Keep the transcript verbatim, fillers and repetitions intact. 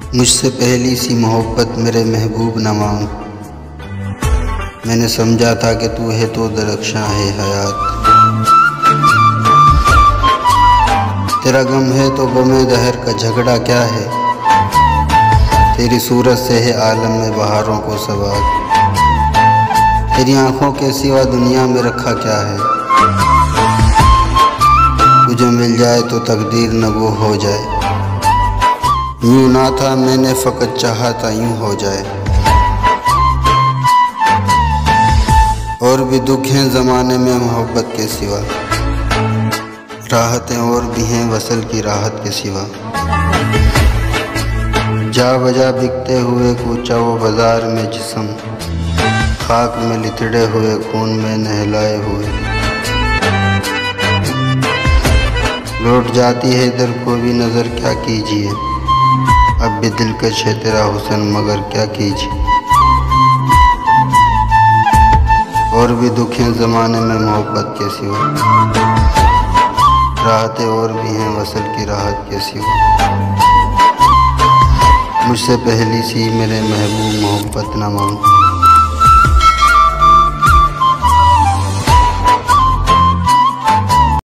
मुझसे पहली सी मोहब्बत मेरे महबूब न मांग। मैंने समझा था कि तू है तो दरख्शां है हयात। तेरा गम है तो गमे दहर का झगड़ा क्या है। तेरी सूरत से है आलम में बहारों को सवार। तेरी आंखों के सिवा दुनिया में रखा क्या है। तुझे मिल जाए तो तकदीर न वो हो जाए। यूं ना था मैंने फ़कत चाहा था यूं हो जाए। और भी दुख हैं ज़माने में मोहब्बत के सिवा। राहतें और भी हैं वसल की राहत के सिवा। जा बजा बिकते हुए कूचा वो बाजार में जिस्म। खाक में लिथड़े हुए खून में नहलाए हुए। लौट जाती है इधर को भी नज़र क्या कीजिए। अब भी दिलकश है तेरा हुस्न मगर क्या कीजिए। और भी दुख हैं ज़माने में मोहब्बत के सिवा। राहतें और भी हैं वसल की राहत के सिवा। मुझसे पहली सी मेरे महबूब मोहब्बत न मांग।